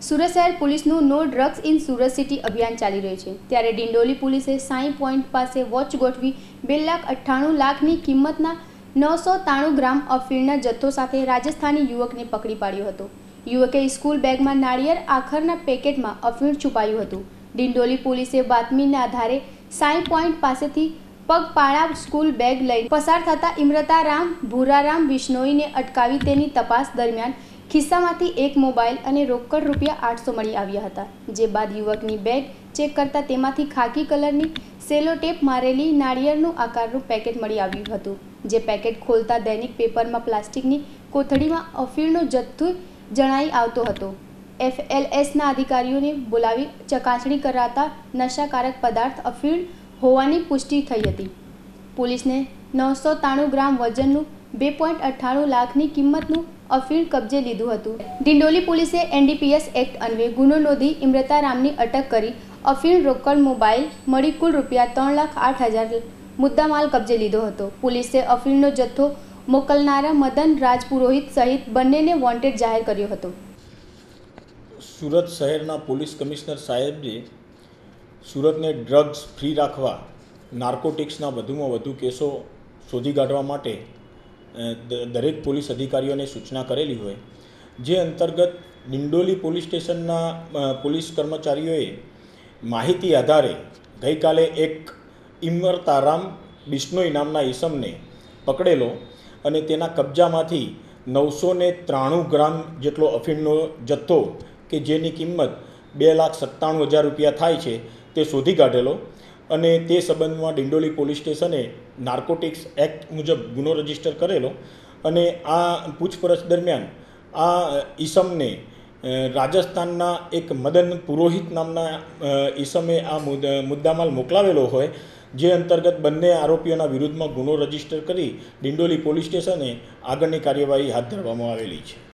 સુરત શહેર પોલીસનું no drugs in Surat city અભિયાન ચાલી રહ્યું છે ત્યારે ડિંડોલી પોલીસે સાઈ પોઈન્ટ પાસે વોચ ગોઠવી 2,98,00,000ની કિંમતના 993 ગ્રામ અફીણના જથ્થો સાથે રાજસ્થાની યુવકને પકડી પાડ્યો હતો। યુવકે સ્કૂલ બેગમાં નાળિયેર આખરના પેકેટમાં અફીણ છુપાયું હતું। ડિંડોલી પોલીસે બાતમીના આધારે સાઈ પોઈન્ટ પાસેથી પગપાળા સ્કૂલ બેગ લઈને પસાર થતા ઇમરતારામ ભૂરારામ બિશ્નોઈને અટકાવી તેની તપાસ દરમિયાન ખિસ્સામાંથી એક મોબાઈલ અને રોકડ ₹800 મળી આવ્યા હતા। જે બાદ યુવકની બેગ ચેક કરતા તેમાંથી ખાકી કલરની સેલો ટેપ મારેલી નાળિયેરનું આકારનું પેકેટ મળી આવ્યું હતું। જે પેકેટ ખોલતા દૈનિક પેપરમાં પ્લાસ્ટિકની કોથળીમાં અફીણનો જથ્થો જણાઈ આવતો હતો। FLSના અધિકારીઓને બોલાવી ચકાસણી કરાતા નશાકારક પદાર્થ અફીણ હોવાની પુષ્ટિ થઈ હતી। પોલીસને 993 ગ્રામ વજનનું 2.98 લાખની કિંમતનું અફીણ કબજે લીધું હતું। ડિંડોલી પોલીસે NDPS એક્ટ અન્વયે ગુનો નોંધી ઇમરતારામની અટક કરી અફીણ રોકડ મોબાઈલ મળી કુલ ₹3,08,000 મુદ્દામાલ કબજે લીધો હતો। પોલીસે અફીણનો જથ્થો મોકલનારા મદન રાજપુરોહિત સહિત બંનેને વોન્ટેડ જાહેર કર્યો હતો। સુરત શહેરના પોલીસ કમિશનર સાહેબે સુરતને ડ્રગ્સ ફ્રી રાખવા નાર્કોટિક્સના વધુમાં વધુ કેસો શોધી કાઢવા માટે દરેક પોલીસ અધિકારીઓને સૂચના કરેલી હોય, જે અંતર્ગત ડિંડોલી પોલીસ સ્ટેશનના પોલીસ કર્મચારીઓએ માહિતી આધારે ગઈકાલે એક ઇમરતારામ બિશ્નોઈ નામના ઈસમને પકડેલો અને તેના કબજામાંથી 993 ગ્રામ જેટલો અફીણનો જથ્થો કે જેની કિંમત ₹2,97,000 થાય છે તે શોધી કાઢેલો અને તે સંબંધમાં ડિંડોલી પોલીસ સ્ટેશને નાર્કોટિક્સ એક્ટ મુજબ ગુનો રજીસ્ટર કરેલો અને આ પૂછપરછ દરમિયાન આ ઈસમને રાજસ્થાનના એક મદન પુરોહિત નામના ઈસમે આ મુદ્દામાલ મોકલાવેલો હોય, જે અંતર્ગત બંને આરોપીઓના વિરુદ્ધમાં ગુનો રજીસ્ટર કરી ડિંડોલી પોલીસ સ્ટેશને આગળની કાર્યવાહી હાથ ધરવામાં આવેલી છે।